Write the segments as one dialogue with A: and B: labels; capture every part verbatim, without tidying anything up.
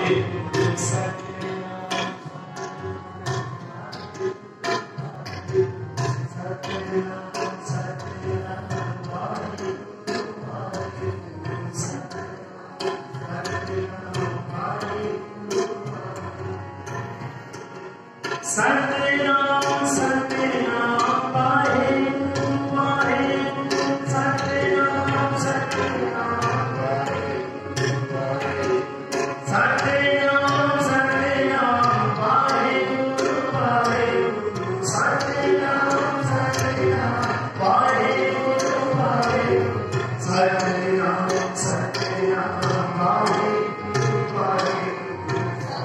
A: Satnam Satnam Waheguru Waheguru Satnam Satnam Waheguru Satnam Satnam Waheguru Waheguru Satnam Satnam Waheguru Waheguru Satnam Satnam Waheguru Waheguru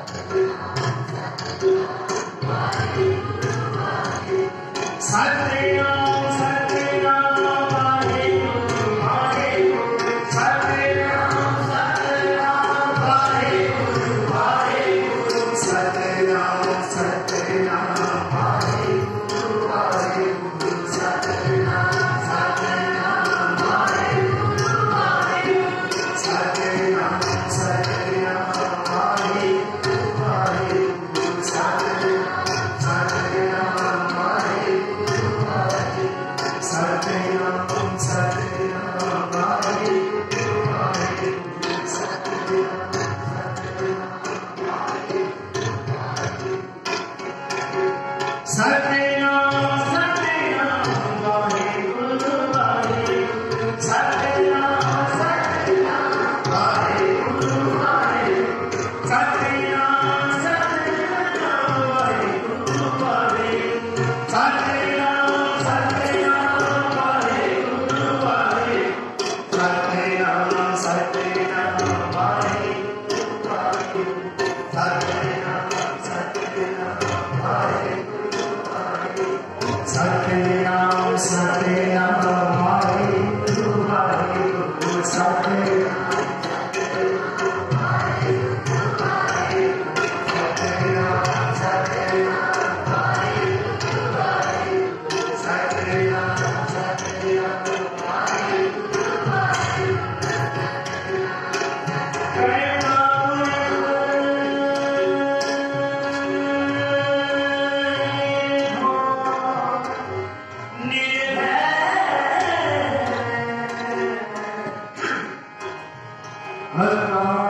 A: Satnam Satnam Waheguru Waheguru Satnam Satnam Waheguru Waheguru Satnam Satnam Waheguru Waheguru Satnam Satnam Waheguru Waheguru Satnam Satnam Waheguru Waheguru Satnam Allah